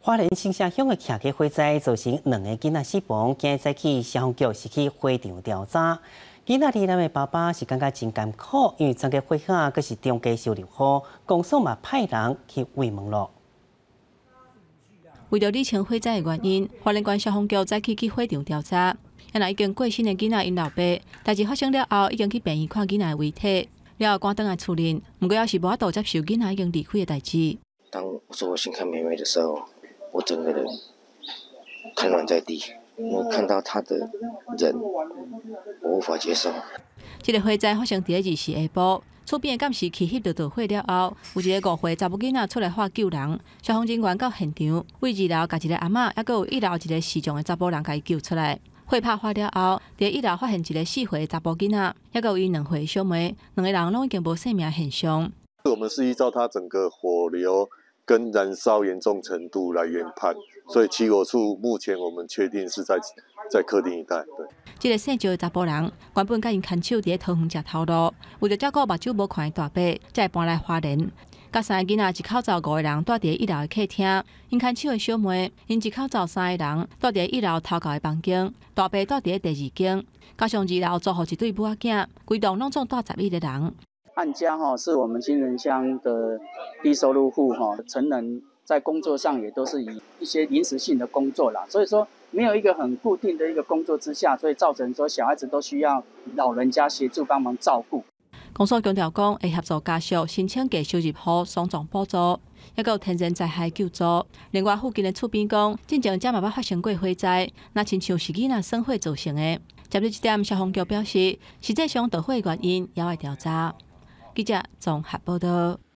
花莲新社乡的徛架火灾造成2个囡仔死亡，今日早起消防局是去火场调查。囡仔2人的爸爸是感觉真艰苦，因为整个火海阁是中加烧热雨，公所嘛派人去慰问咯。 为着理清火灾的原因，花莲县消防局早起去火场调查。原来已经过身的囡仔因老爸，代志发生了后，已经去病院看囡仔的遗体，了后赶倒来处理。不过也是无法度接受囡仔已经离开的代志。 当我说我先看妹妹的时候，我整个人瘫软在地，我看到她的人，我无法接受。 这个火灾发生在2时下晡，厝边的监视器翕到大火了后，有一个5岁查某囡仔出来喊救人，消防人员到现场，为2楼甲一个阿嬷，还有1楼一个视障的查甫人甲伊救出来。火拍发了后，在1楼发现一个4岁的查甫囡仔，还有伊2岁的小妹，2个人拢已经无生命现象。 我们是依照它整个火流跟燃烧严重程度来研判，所以起火处目前我们确定是在客厅一带。对， 这个姓赵的查甫人原本甲因牵手伫桃园食头路，为着照顾目睭无看的大伯，才搬来花莲。甲3个囡仔一口罩5个人住伫1楼的客厅，因牵手的小妹，因一口罩3个人住伫1楼头家的房间，大伯住伫第2间，加上2楼租户一对母仔囝，规栋拢总住11个人。 案家是我们新人乡的低收入户成人在工作上也都是以一些临时性的工作啦，所以说没有一个很固定的一个工作之下，所以造成说小孩子都需要老人家协助帮忙照顾。 公所强调讲，会协助家属申请给收入户丧葬补助，也有天然灾害救助。另外，附近的厝边讲，进前才嘛捌发生过火灾，那亲像是囡仔生火造成的。针对这点，消防局表示，实际上导火原因也要调查。记者综合报道。